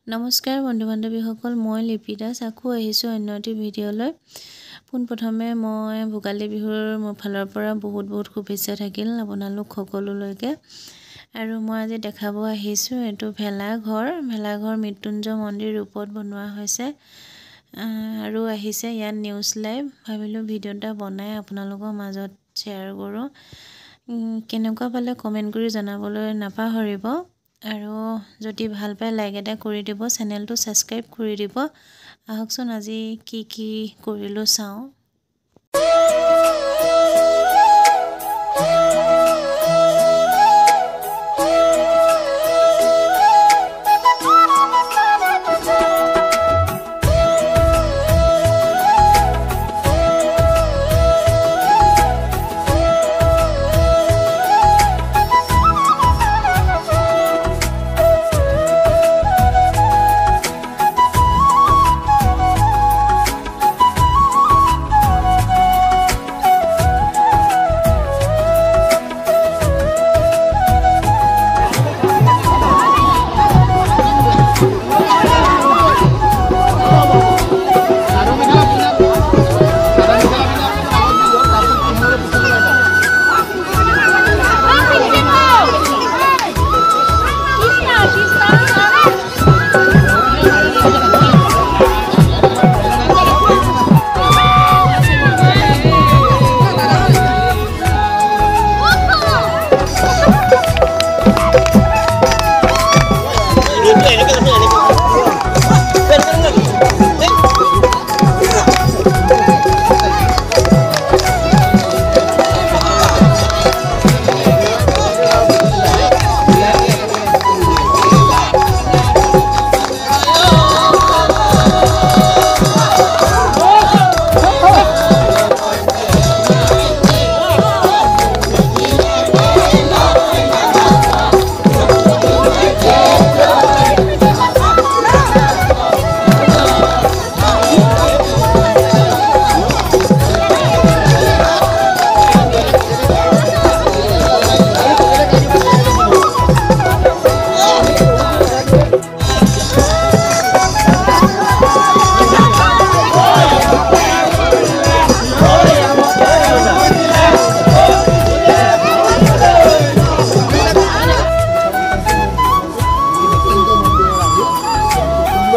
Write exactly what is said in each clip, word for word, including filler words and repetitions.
নমস্কাৰ বন্ধু বান্ধৱীসকল মই লিপি দাস আকো আহিছো অন্য এটি ভিডিঅলৈ পোন প্ৰথমে মই ভোগালী বিহুৰ মোৰ ফালৰ পৰা বহুত বহুত শুভেচ্ছা থাকিল আপোনালোক সকলোলৈকে আৰু মই আজি দেখাব আহিছো এটো ভেলা ঘৰ ভেলা ঘৰ মৃত্যুঞ্জয় মন্দিৰ ৰূপত বনোৱা হৈছে আৰু আহিছে ইয়াত নিউজ লাইভ ভাবিলো ভিডিওটা বনাই আপোনালোকৰ মাজত শেয়াৰ কৰো কেনেকুৱা পালে কমেন্ট কৰি জনাবলৈ নাপাহৰিব আৰু যদি ভাল পায় লাইক এটা কৰি দিব চেনেলটো সাবস্ক্ৰাইব কৰি দিব আহকচোন আজি কি কি কৰিলো চাও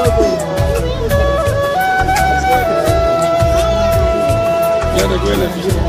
Ya recuerda.